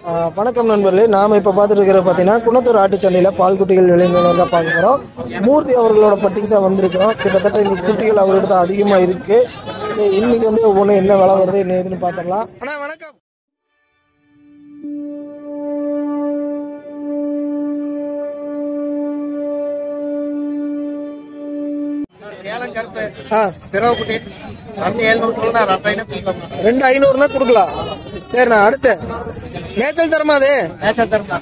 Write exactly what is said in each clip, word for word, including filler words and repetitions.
வணக்கம் நண்பர்களே, நாம் இப்போ பார்த்துட்டு இருக்கிற பார்த்தீங்கன்னா குணத்தூர் ஆட்டுச்சந்தையில் பால் குட்டிகள் விளைநிலம் தான் பார்க்க போகிறோம். மூர்த்தி அவர்களோட பட்டிங்ஸாக வந்திருக்கிறோம். கிட்டத்தட்ட இன்னைக்கு குட்டிகள் அவர்கிட்ட தான் அதிகமாக இருக்குது. இன்னைக்கு வந்து ஒவ்வொன்றும் என்ன விலை வருது என்ன ஏதுன்னு பார்த்துடலாம். அண்ணா வணக்கம். ரெண்டு ஐநூறுனா கொடுக்கலாம். சரிண்ணா, அடுத்து மேய்ச்சல் தரமா? அது மேய்ச்சல் தரமா?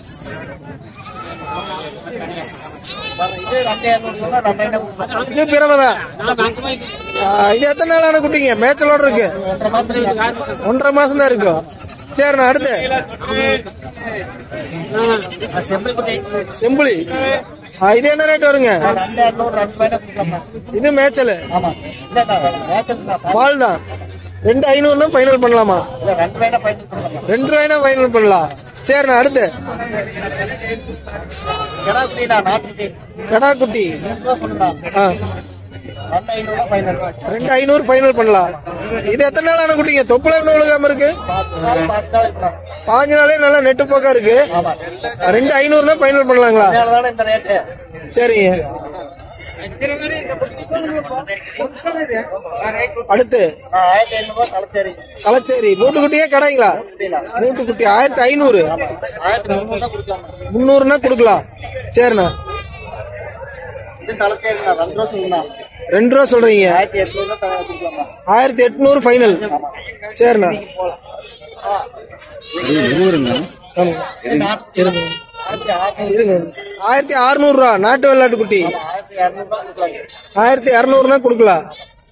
இது பிறவதா? இது எத்தனை நாளான குட்டிங்க? மேய்ச்சலோட இருக்கு. ஒன்றரை மாசம் தான் இருக்கும். சரிண்ணா, அடுத்து செம்புலி. இது என்ன ரேட் வருங்க? இது மேய்ச்சல் பால் தான். ரெண்டு ஐநூறுனா ஃபைனல் பண்ணலாமா? ரெண்டு ரூபாய்னா ஃபைனல் பண்ணலாம். சரிண்ணா, அடுத்து கடா குட்டி. ரெண்டு ஐநூறு ஃபைனல் பண்ணலாம். இது எத்தனை நாள் ஆன குட்டிங்க? தொப்புல என்ன ஒழுகாம இருக்கு? பாஞ்சு நாளே நல்லா நெட்டு போக்கா இருக்கு. ரெண்டு ஐநூறுனா ஃபைனல் பண்ணலாங்களா? சரிங்க. அடுத்து கலச்சேரி மூட்டுக்குட்டியே கடைங்களா? மூட்டுக்குட்டி ஆயிரத்தி ஐநூறு முன்னூறுனா கொடுக்கலாம். சரிண்ணா, ரெண்டு ரூபா சொல்றீங்க. ஆயிரத்தி எட்நூறு ஃபைனல். சரிண்ணா, ஆயிரத்தி அறுநூறு ரூபா நாட்டு வெள்ளாட்டு குட்டி. ஆயிரத்தி அறுநூறுனா கொடுக்கலாம்.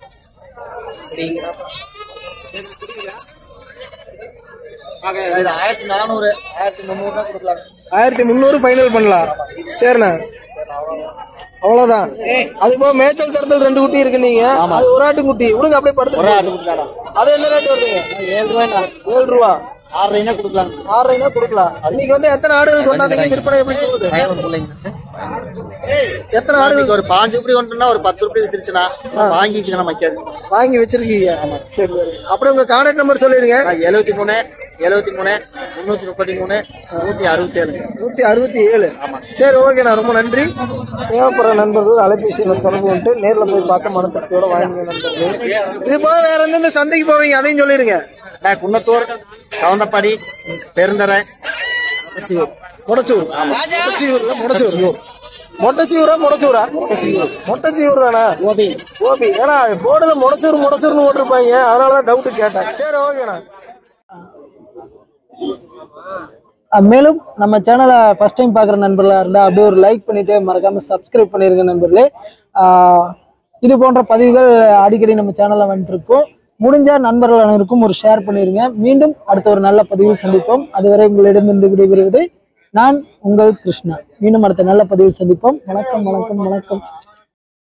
ஆயிரத்தி முன்னூறு ஃபைனல் பண்ணலாம். சரிண்ணா, அவ்வளவுதான். அது போக மேய்ச்சல் தரத்தில் ரெண்டு குட்டி இருக்கு. நீங்க அது ஒரு ஆட்டு குட்டி விடுங்க, அப்படியே படுத்து. அது என்ன ரேட் வருதுங்க? ஏழு ரூபா. ஏழு ரூபா ஆறரைனா கொடுக்கலாம். ஆறரைனா கொடுக்கலாம். இன்னைக்கு வந்து எத்தனை ஆடுகள் கொண்டாந்தீங்க? விற்பனை எப்படி போகுது? எத்தனை ஆடுகளுக்கு? ஒரு பாஞ்சு ரூபாய் கொண்டுனா ஒரு பத்து ரூபாய் வித்துருச்சுன்னா வாங்கிக்கலாம். வைக்காது வாங்கி வச்சிருக்கீங்க. சரி சரி. அப்படியே உங்க கான்டாக்ட் நம்பர் சொல்லிருங்க. எழுபத்தி மூணு எழுபத்தி மூணு முன்னூத்தி முப்பத்தி மூணு நூத்தி அறுபத்தி ஏழு நூத்தி அறுபத்தி ஏழு ஆமா. சரி, ஓகேண்ணா, ரொம்ப நன்றி. தேவைப்படுற நண்பர்கள் அலைபேசியில தொடர்பு கொண்டு நேர்ல போய் பார்த்து மன திருப்தியோட வாங்கிங்க நண்பர்கள். இது போல வேற எந்தெந்த சந்தைக்கு போவீங்க அதையும் சொல்லிருங்க. குன்னத்தூர், கவுந்தப்பாடி, பெருந்தரை, மொடச்சூர். மொடச்சூர் மொட்டச்சியூரா மொடச்சூரா? மொட்டச்சியூர் தானே. ஓபி ஓபி. ஏன்னா போர்டுல மொடச்சூர் மொடச்சூர்னு போட்டிருப்பாங்க, அதனாலதான் டவுட் கேட்டேன். சரி, ஓகேண்ணா. மேலும் நம்ம சேனலை ஃபர்ஸ்ட் டைம் பார்க்குற நண்பர்களாக இருந்தால் அப்படியே ஒரு லைக் பண்ணிட்டு மறக்காம சப்ஸ்கிரைப் பண்ணிருங்க நண்பர்களே. இது போன்ற பதிவுகள் அடிக்கடி நம்ம சேனலில் வந்துட்டு இருக்கோம். முடிஞ்ச நண்பர்கள் அனைவருக்கும் ஒரு ஷேர் பண்ணிருங்க. மீண்டும் அடுத்த ஒரு நல்ல பதிவில் சந்திப்போம். அதுவரை உங்களிடமிருந்து விடைபெறுவது நான் உங்கள் கிருஷ்ணா. மீண்டும் அடுத்த நல்ல பதிவில் சந்திப்போம். வணக்கம் வணக்கம் வணக்கம்.